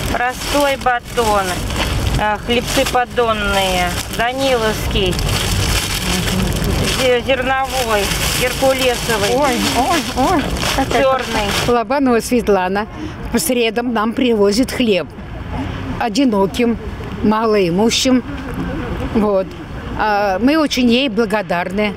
простой батон, хлебцы поддонные, Даниловский, зерновой, геркулесовый, черный. Лобанова Светлана по средам нам привозит хлеб одиноким, малоимущим. Вот. Мы очень ей благодарны.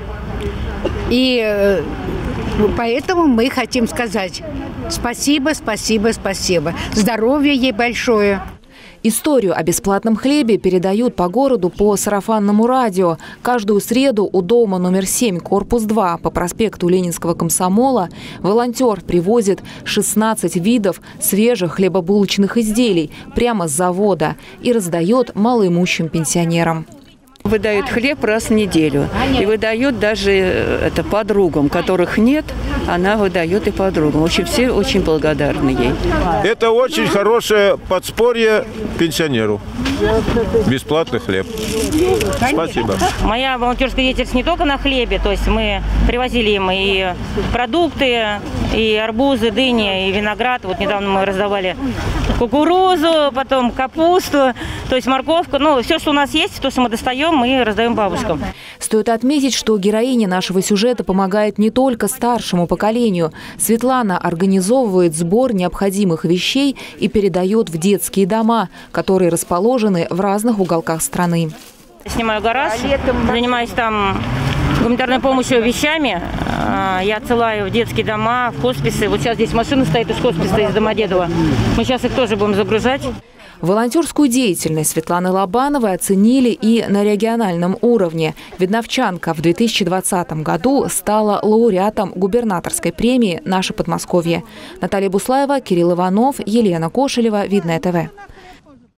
И поэтому мы хотим сказать спасибо, спасибо, спасибо. Здоровья ей большое. Историю о бесплатном хлебе передают по городу по сарафанному радио. Каждую среду у дома номер 7, корпус 2 по проспекту Ленинского комсомола волонтер привозит 16 видов свежих хлебобулочных изделий прямо с завода и раздает малоимущим пенсионерам. Выдают хлеб раз в неделю. И выдают даже это подругам, которых нет, она выдает и подругам. Очень, все очень благодарны ей. Это очень хорошее подспорье пенсионеру. Бесплатный хлеб. Спасибо. Моя волонтерская деятельность не только на хлебе, то есть мы привозили им и продукты, и арбузы, дыни, и виноград. Вот недавно мы раздавали кукурузу, потом капусту, то есть морковку. Ну, все, что у нас есть, то, что мы достаем, мы раздаем бабушкам. Стоит отметить, что героиня нашего сюжета помогает не только старшему поколению. Светлана организовывает сбор необходимых вещей и передает в детские дома, которые расположены в разных уголках страны. Снимаю гараж, занимаюсь там гуманитарной помощью, вещами. Я отсылаю в детские дома, в хосписы. Вот сейчас здесь машина стоит из хосписа, из Домодедово. Мы сейчас их тоже будем загружать. Волонтерскую деятельность Светланы Лобановой оценили и на региональном уровне. Видновчанка в 2020 году стала лауреатом губернаторской премии «Наше Подмосковье». Наталья Буслаева, Кирилл Иванов, Елена Кошелева, Видное ТВ.